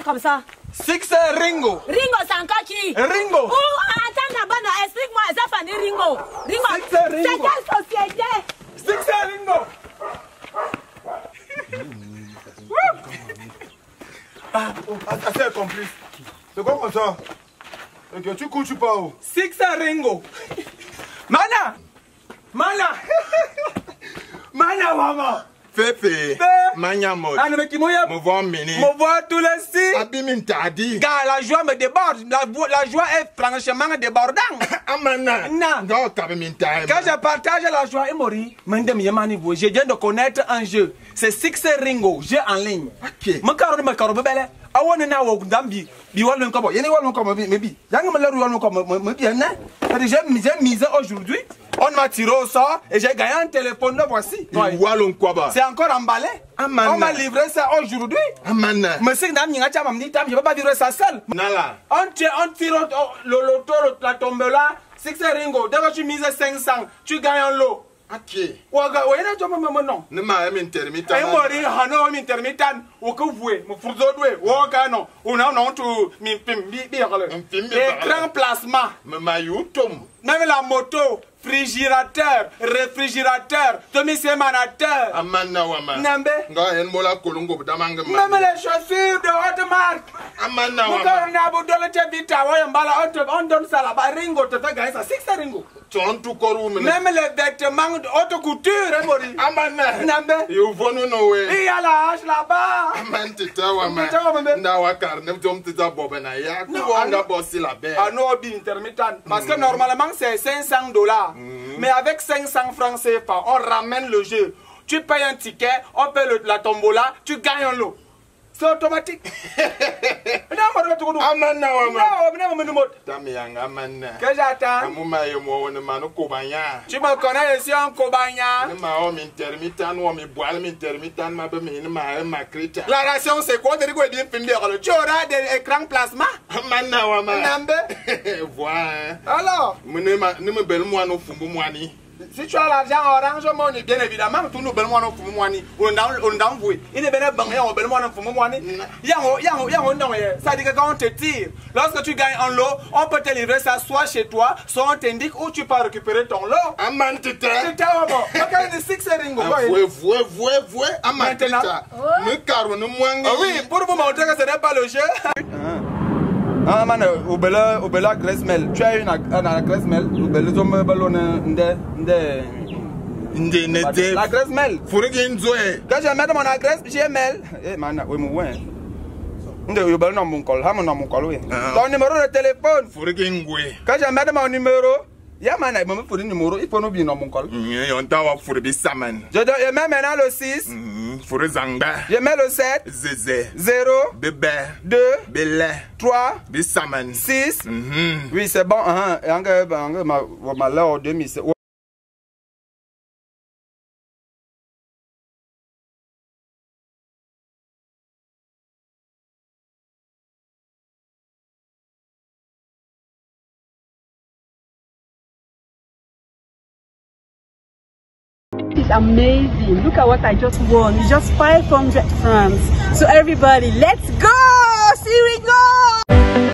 comme ça? Six Ringo. Ringo, c'est encore qui? Ringo. Attends d'abord, explique-moi, ça fait dire Ringo. Ringo, Six Ringo. c'est quelle société? Six Ringo. Assez complice. C'est quoi comme ça? Ok, tu couches pas où? Six Ringo. Mana. Mana. Mana, maman. Fefe. Manya mode. Ah, mais qui m'a Me voir mini. me voir tous les six. Abimin tadi. Gars, la joie me déborde. La joie est franchement débordante. Amana. Non. Non, kabimin tadi. Quand je partage la joie et Mori, je viens de connaître un jeu. C'est Six Ringo, jeu en ligne. Ok. Mon caro, bébé. I want to know Dambi. Be one come. You know what come maybe. Young Malou come maybe. J'ai misé aujourd'hui. On m'a tiré au sort et j'ai gagné un téléphone. Le voici. Wallon quoi? C'est encore emballé. Amana. On m'a livré ça aujourd'hui. Amana. Mais c'est que je ne peux pas vivre ça seul. Nala. On tire le loto, la tombola. Six Ringo. Dès que tu mises 500, tu gagnes un lot. Ok. Non. Ne m'a même intermittent. Ay mori hano intermittent o ko voué mo furzo doué o ka non on a non tu mi pim bi écran plasma Me maillot même la moto réfrigérateur demi-sémanateur Amana wama. Nambe Nga en mola kolongo damanga ma. même les chaussures de haute marque Amana on wama. a beau donner tes vita on donne ça là-bas Ringo te fait gagner ça Six Ringo Ton tout corps même les vêtements de haute couture hein mori Amana. Nambe You vonu no way. il y a la hache là-bas Amantita wama. Tita wama. Nda wakar ne tom tita bobena ya. Non, Ku wanga bossi la belle. Ah non, intermittent. Parce que normalement, c'est $500. Mais avec 500 francs CFA, on ramène le jeu. Tu payes un ticket, on paye la tombola, tu gagnes un lot. C'est automatique. Amana wama. Non, Tami yanga amana. que j'attends. Amuma yemo wona manu kobanya. Tu me connais, je suis un cobagna. Ne ma homme intermittent ou mi boile intermittent ma be mi ma krita. La ration, c'est quoi? Tu auras des écrans plasma. Amana wama. Nambe. Voilà. Alors, Ne me belle moi no fumbu moani. si tu as l'argent orange money, bien évidemment, tout nous bellement nous fumons money. On envoie. Il est bien bon, on bellement nous fumons money. Ça dit que quand on te tire, lorsque tu gagnes un lot, on peut te livrer ça soit chez toi, soit on t'indique où tu peux récupérer ton lot. Amantita. C'est un moment. Ok, le Six Ringo. Voué. Amantita. Ne caro ne moangi. Ah oui, pour vous montrer que ce n'est pas le jeu. Ah man, au bella graisse mel. Tu as une graisse mel. Au bella zombie ballon Nde la graisse mel. Furigin zoe. Quand je mets mon adresse, j'ai mail. Eh man, oui, moi. Nde ballon dans mon col, ham dans mon col, oui. Ton numéro de téléphone. Furigin gwe. Quand je mets mon numéro, ya man, il me faut le numéro, il faut nous bien dans mon col. On t'a wa furibi saman. Je mets maintenant le 6. Furizanga. Je mets le 7. Zeze. 0. Bebe. 2. Bele. 3. Bisaman. 6. Oui, c'est bon. Ma là, demi. It's amazing. Look at what I just won. It's just 500 francs. So everybody, let's go! Here we go!